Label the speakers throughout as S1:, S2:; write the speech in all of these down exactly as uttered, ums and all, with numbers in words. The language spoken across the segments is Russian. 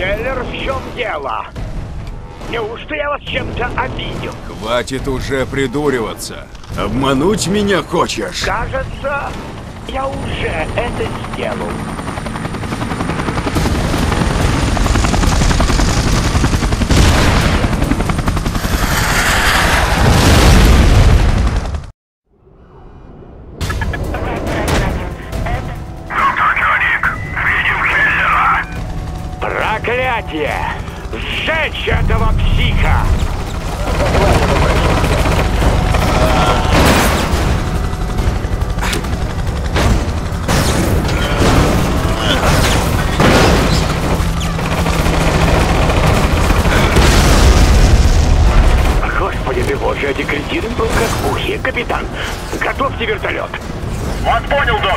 S1: Келлер, в чем дело? Неужто я вас чем-то обидел?
S2: Хватит уже придуриваться. Обмануть меня хочешь?
S1: Кажется, я уже это сделал. Проклятие! Сжечь этого психа! Господи ты боже, эти кретины был как мухи. Капитан, готовьте вертолет.
S3: Вас понял, док.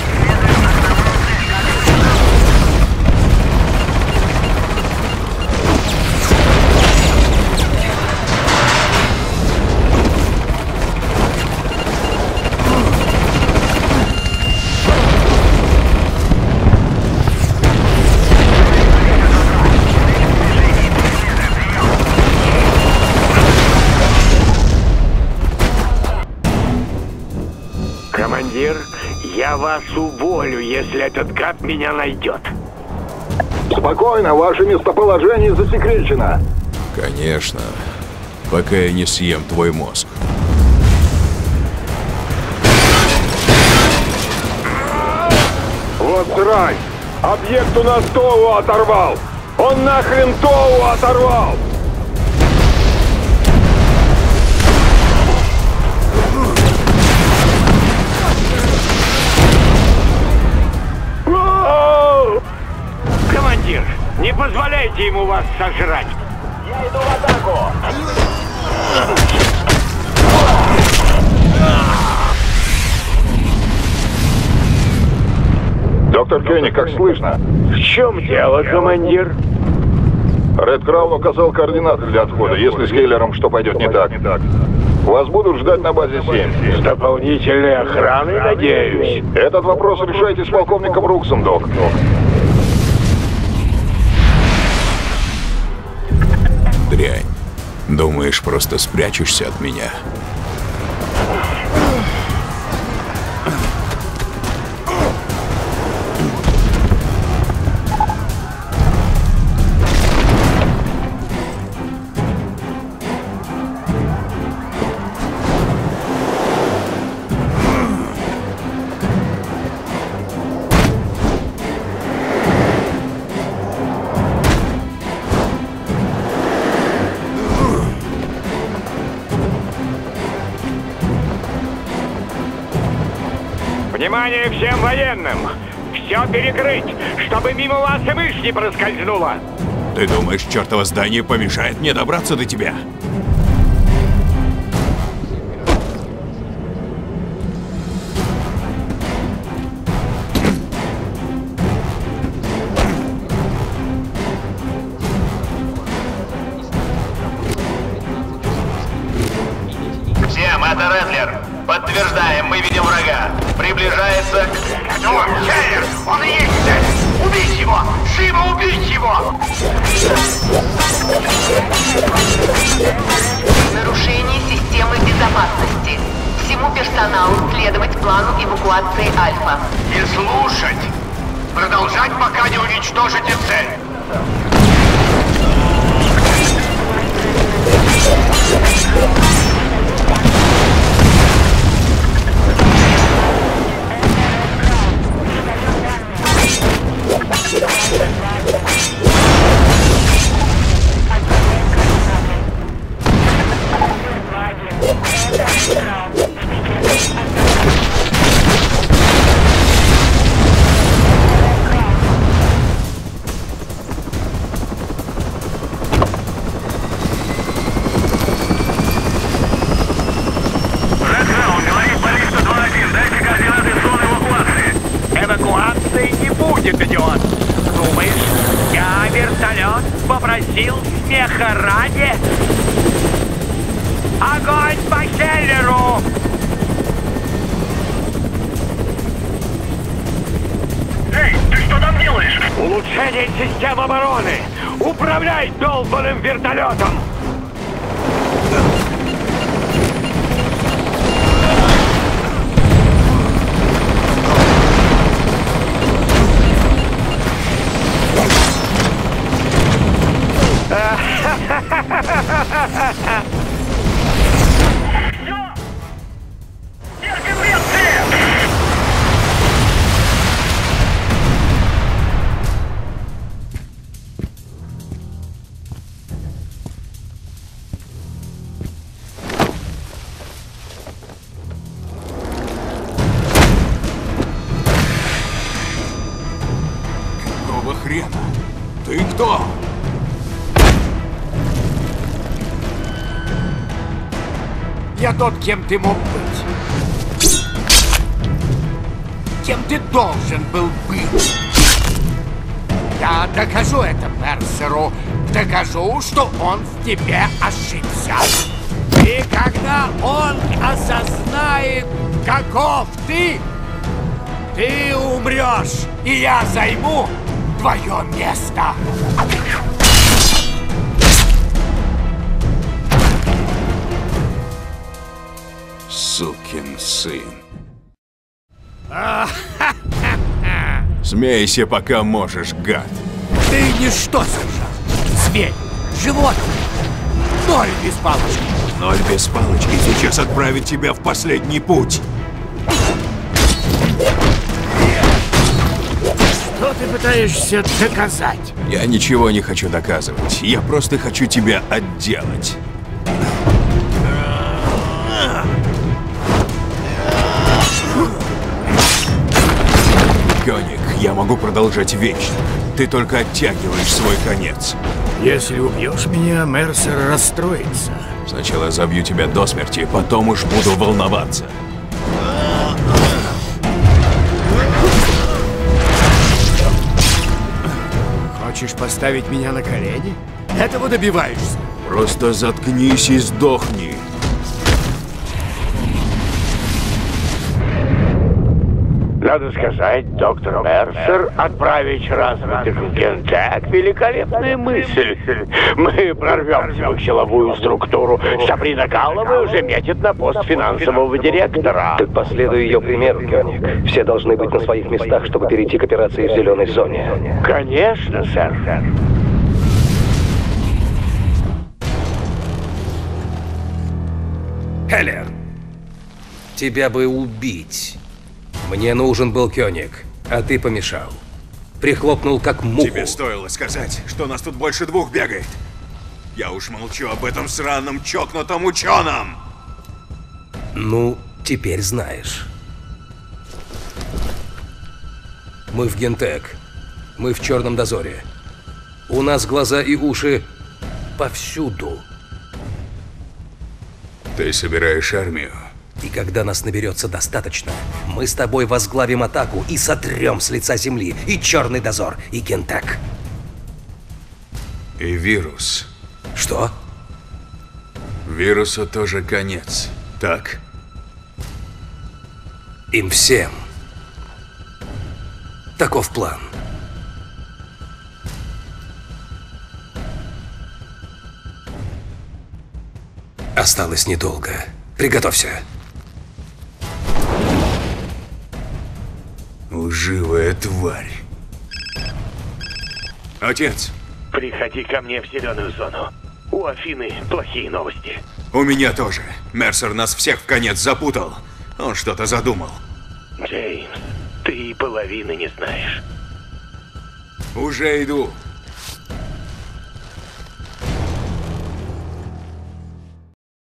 S1: Командир, я вас уволю, если этот гад меня найдет.
S3: Спокойно, ваше местоположение засекречено.
S2: Конечно. Пока я не съем твой мозг.
S3: Вот срань! Объект у нас Тоу оторвал! Он нахрен Тоу оторвал!
S1: Командир, не позволяйте ему вас сожрать.
S3: Я иду в атаку! Доктор Кенни, как слышно?
S1: В чем дело, командир?
S3: Ред Краун указал координаты для отхода, если с Келлером что пойдет не так. Вас будут ждать на базе семь.
S1: С дополнительной охраной, надеюсь.
S3: Этот вопрос решайте с полковником Руксом, док.
S2: Дрянь. Думаешь, просто спрячешься от меня?
S1: Внимание всем военным! Все перекрыть, чтобы мимо вас и мышь не проскользнула!
S2: Ты думаешь, чертово здание помешает мне добраться до тебя?
S4: Всем, это Редлер. Подтверждаем, мы видим врага. Приближается...
S1: Ну, Келлер, он и есть цель! Убить его! Живо убить его!
S5: Нарушение системы безопасности. Всему персоналу следовать плану эвакуации Альфа.
S1: И слушать! Продолжать, пока не уничтожите цель! Эвакуации не будет, идиот! Думаешь, я вертолет попросил смеха ради? Огонь по Келлеру! Эй, ты что там делаешь? Улучшение систем обороны! Управляй долбаным вертолетом!
S2: Какого хрена? Ты кто?
S6: Я тот, кем ты мог быть. Кем ты должен был быть. Я докажу это Мерсеру. Докажу, что он в тебе ошибся. И когда он осознает, каков ты, ты умрешь, и я займу твое место.
S2: Сукин сын. Смейся, пока можешь, гад.
S6: Ты ничто, сержант. Зверь, животное. Ноль без палочки.
S2: Ноль без палочки сейчас отправит тебя в последний путь.
S6: Что ты пытаешься доказать?
S2: Я ничего не хочу доказывать. Я просто хочу тебя отделать. Кёник, я могу продолжать вечно. Ты только оттягиваешь свой конец.
S6: Если убьешь меня, Мерсер расстроится.
S2: Сначала забью тебя до смерти, потом уж буду волноваться.
S6: Хочешь поставить меня на колени? Этого добиваешься?
S2: Просто заткнись и сдохни.
S7: Надо сказать, доктор Мерсер, отправить развитых в Гентек — великолепная мысль. Мы прорвемся в их силовую структуру. Сабрина Каллова уже метит на пост финансового директора.
S8: Так последуй ее примеру, Кёник. Все должны быть на своих местах, чтобы перейти к операции в зеленой зоне.
S7: Конечно, сэр.
S9: Хеллер, тебя бы убить. Мне нужен был Кёник, а ты помешал. Прихлопнул как муху.
S2: Тебе стоило сказать, что нас тут больше двух бегает. Я уж молчу об этом сраном чокнутом ученом.
S9: Ну, теперь знаешь. Мы в Гентек. Мы в Черном дозоре. У нас глаза и уши повсюду.
S2: Ты собираешь армию?
S9: И когда нас наберется достаточно, мы с тобой возглавим атаку и сотрем с лица земли и Черный дозор, и Гентек.
S2: И вирус.
S9: Что?
S2: Вирусу тоже конец, так?
S9: Им всем. Таков план. Осталось недолго. Приготовься.
S2: Лживая тварь. Отец!
S7: Приходи ко мне в зеленую зону. У Афины плохие новости.
S2: У меня тоже. Мерсер нас всех в конец запутал. Он что-то задумал.
S7: Джеймс, ты и половины не знаешь.
S2: Уже иду.